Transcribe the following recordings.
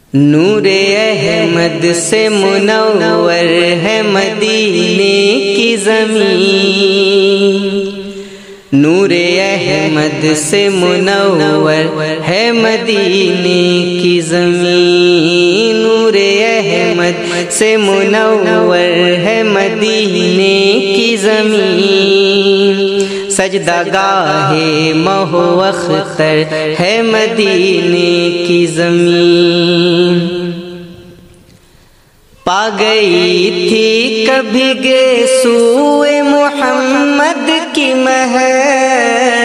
نور احمد سے منور ہے مدینے کی زمین، نور احمد سے منور ہے مدینے کی زمین، نور احمد سے منور ہے مدینے کی زمین، سجدہ گاہ مہ و اختر ہے مدینے کی زمین۔ پا گئی تھی کبھی گیسوئے محمد کی مہر،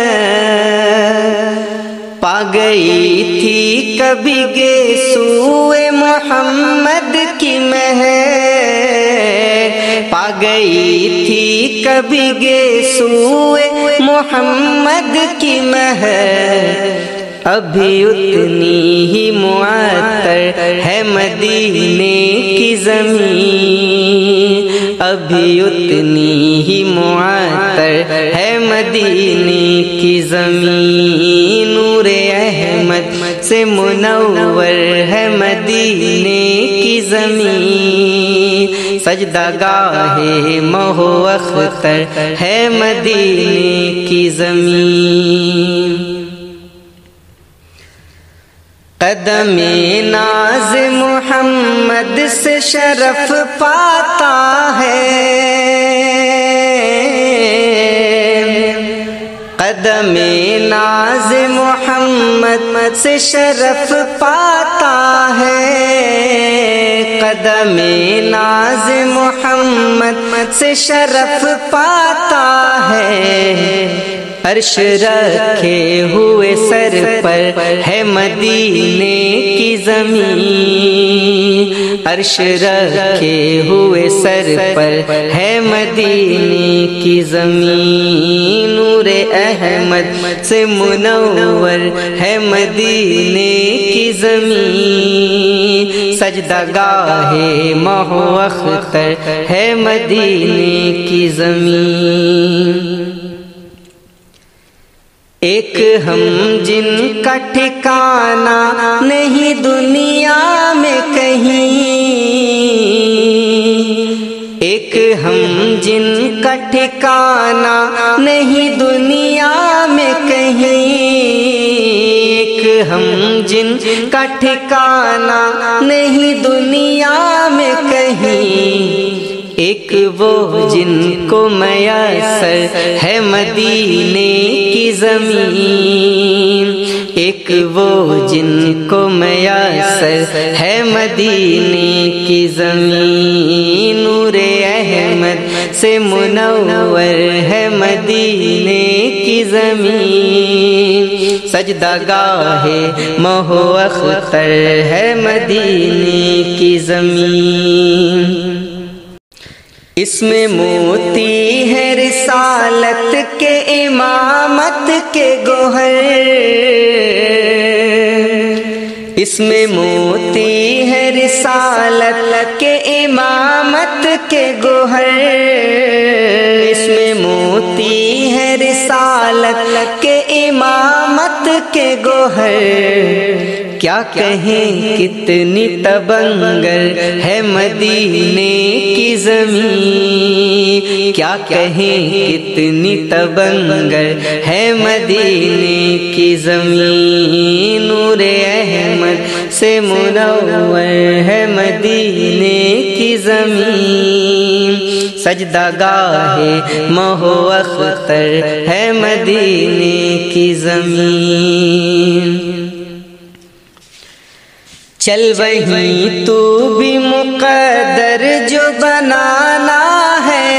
پا گئی تھی کبھی گیسوئے محمد کی مہر، پا گئی تھی کبھی گیسوئے محمد کی مہر، ابھی اتنی ہی معطر ہے مدینے کی زمین، ابھی اتنی ہی معطر ہے مدینے کی زمین، نور احمد سے منور ہے مدینے کی زمین، سجدہ گاہ مہ و اختر ہے مدینے کی زمین۔ قدم ناز محمد سے شرف پاتا ہے، قدم ناز محمد سے شرف پاتا ہے، قدم ناز محمد سے شرف پاتا ہے، عرش رکھے ہوئے سر پر ہے مدینے کی زمین، عرش رکھے ہوئے سر پر ہے مدینے کی زمین، نور احمد سے منور ہے مدینے کی زمین، سجدہ گاہ مہ و اختر ہے مدینے کی زمین۔ ایک ہم جن کا ٹھکانہ نہیں دنیا میں کہیں، ایک ہم جن کا ٹھکانہ نہیں دنیا میں کہیں، ایک ہم جن کا ٹھکانہ نہیں دنیا میں کہیں، ایک وہ جن کو میسر ہے مدینے کی زمین، ایک وہ جن کو میسر ہے مدینے کی زمین، نور احمد سے منور ہے مدینے کی زمین، سجدہ گاہ مہ و اختر ہے مدینے کی زمین۔ اس میں موتی ہے رسالت کے امامت کے گوہر، اس میں موتی ہے رسالت کے امامت کے گوہر، اس میں موتی ہے رسالت کے امامت کے گوہر، کیا کہیں کتنی تبنگر ہے مدینے کی زمین، کیا کہیں کتنی تبنگر ہے مدینے کی زمین، نور احمد سے منور ہے مدینے کی زمین، سجدہ گاہ مہ و اختر ہے مدینے کی زمین۔ چل وہیں تو بھی مقدر جو بنانا ہے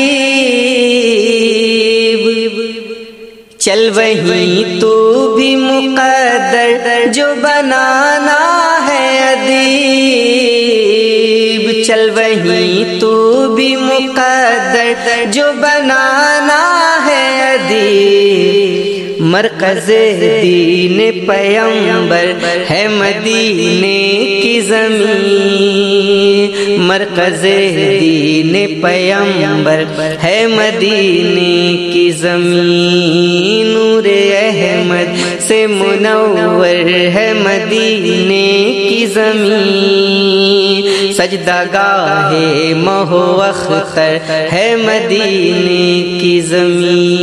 ادیب، چل وہیں تو بھی مقدر جو بنانا ہے ادیب، چل وہیں تو بھی مقدر جو بنانا ہے ادیب، مرکز دین پیغمبر ہے مدینے کی زمین، مرکز دین پیغمبر ہے مدینے کی زمین، نور احمد سے منور ہے مدینے کی زمین، سجدہ گاہ مہ و اختر ہے مدینے کی زمین۔